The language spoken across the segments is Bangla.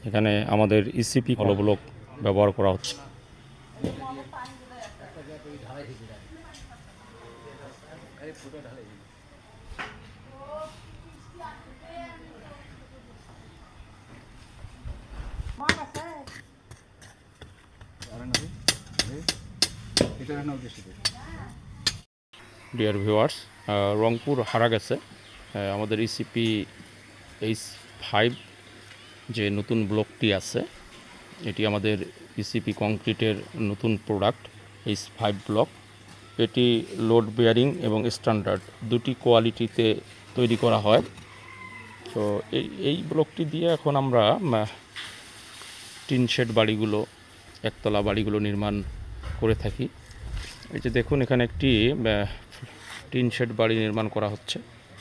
এখানে আমাদের ইসিপি হলো ব্লক ব্যবহার করা হচ্ছে। ডিয়ার ভিউয়ার্স, রংপুর হারা গেছে আমাদের ইসিপি H5 যে নতুন ব্লকটি আছে, এটি আমাদের ইসিপি কংক্রিটের নতুন প্রোডাক্ট H5 ব্লক। এটি লোড বেয়ারিং এবং স্ট্যান্ডার্ড দুটি কোয়ালিটিতে তৈরি করা হয়। তো এই ব্লকটি দিয়ে এখন আমরা টিন শেড বাড়িগুলো, একতলা বাড়িগুলো নির্মাণ করে থাকি। এই যে দেখুন, এখানে একটি টিন শেড বাড়ি নির্মাণ করা হচ্ছে।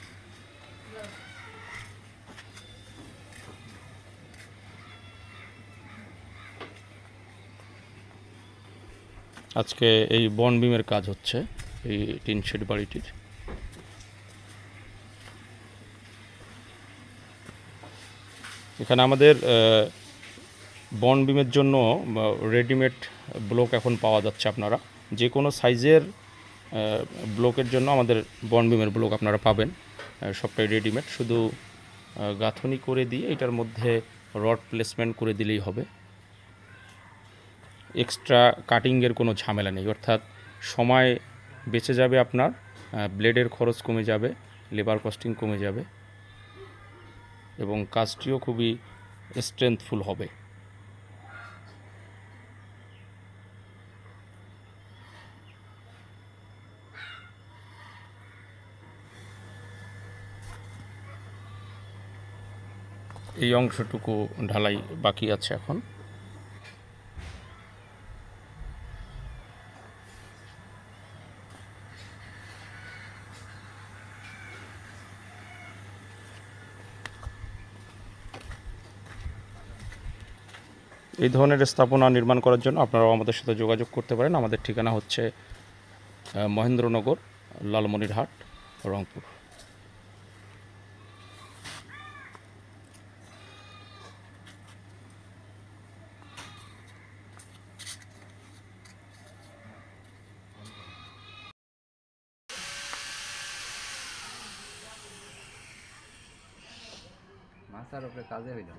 আজকে এই বন বিমের কাজ হচ্ছে এই টিন শেড বাড়িটির। এখানে আমাদের বন বিমের জন্য রেডিমেড ব্লক এখন পাওয়া যাচ্ছে। আপনারা যে কোনো সাইজের ব্লকের জন্য আমাদের বন বিমের ব্লক আপনারা পাবেন, সবটাই রেডিমেড। শুধু গাঁথনি করে দিয়ে এটার মধ্যে রড প্লেসমেন্ট করে দিলেই হবে। এক্সট্রা কাটিংয়ের কোনো ঝামেলা নেই, অর্থাৎ সময় বেঁচে যাবে আপনার, ব্লেডের খরচ কমে যাবে, লেবার কস্টিং কমে যাবে এবং কাজটিও খুবই স্ট্রেংথফুল হবে। এই অংশটুকু ঢালাই বাকি আছে এখন। এই ধরনের স্থাপনা নির্মাণ করার জন্য আপনারাও আমাদের সাথে যোগাযোগ করতে পারেন। আমাদের ঠিকানা হচ্ছে মহেন্দ্রনগর, লালমনিরহাট, রংপুর। মাছার উপরে কাজে হইল।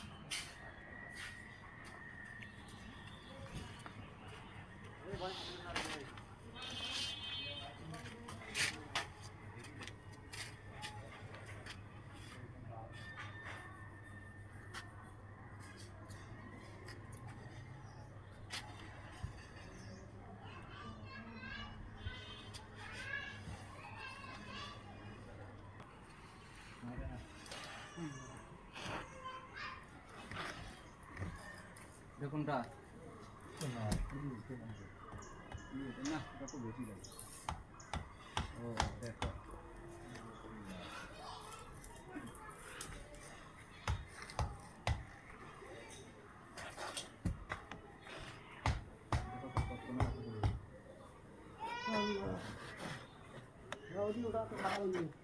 কোনটা না, এটা তো বেশি লাগে। ও দেখো, ওটা তো ভালো।